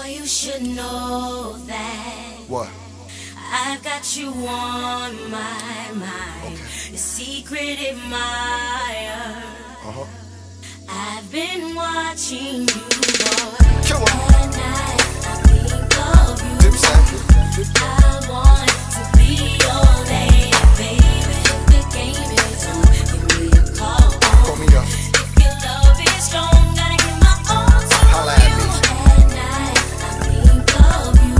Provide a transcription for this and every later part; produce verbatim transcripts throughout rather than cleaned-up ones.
you should know that What? I've got you on my mind. Okay. The secret admirer. Uh-huh. I've been watching you, boy. Kill 'em. All night I think of you. Dipset. I want to be your lady, baby. If the game is on, give me a call. Call me up. If your love is strong, gotta give my all to Holla at me. you. At night I think of you.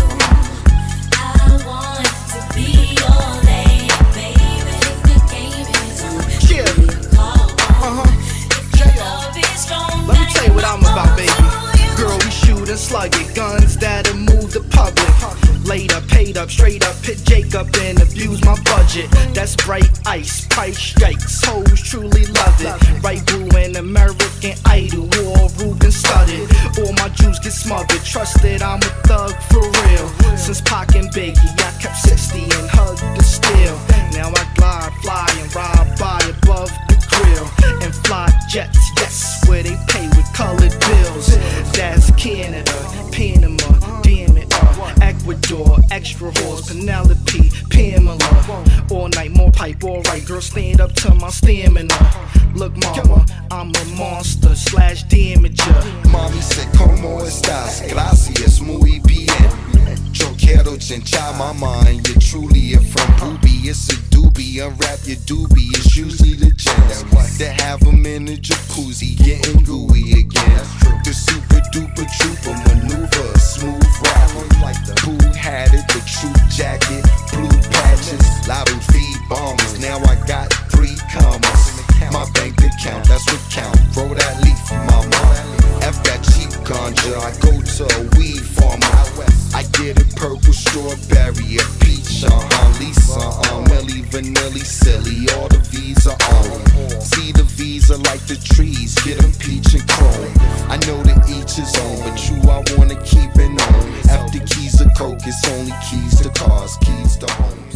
I want to be your lady, baby. If the game is on, Yeah. give me a call. Uh-huh. If your love is strong, Let me tell you what I'm about, baby. Girl, we shoot and slug it. Guns that'll move the public. Later, paid up, straight up, hit Jacob and abuse my budget. That's bright ice, price strikes. Hoes truly love it. Right blue and American Idol, war Ruben studded. All my Jews get smothered. Trusted, I'm a thug for real. Since Pac and Biggie, I kept sixty and hugged the steel. Now I glide, fly, and ride by above the grill. And fly jets, yes, where they pay with colored bills. That's Canada, Panama, damn it, uh, Ecuador, extra horse, Penelope, Pamela. All night, more pipe, alright, girl, stand up to my stamina. Look, mama, I'm a monster slash damager. Mami said, ¿Cómo estás? Gracias, muy bien. Yo quiero chinchar my mind. You're truly a from Booby. It's a doobie. Unwrap your doobie. It's usually the gents that have them in the jacuzzi, getting gooey again. The super duper trooper maneuver, smooth rapper. Boo had it, the true jacket, blue patches, lotto feed bombers. Now I got three commas. My bank account, that's what count. Roll that leaf, mama. F that cheap ganja. I go to a weed farmer. I get a purple strawberry, a peach, uh-huh, Lisa, uh, Millie, Vanilli, silly. All the V's are on. See the V's are like the trees, get them peach and chrome. I know that each is on, but you I wanna keep it on. After keys to coke, it's only keys to cars, keys to home.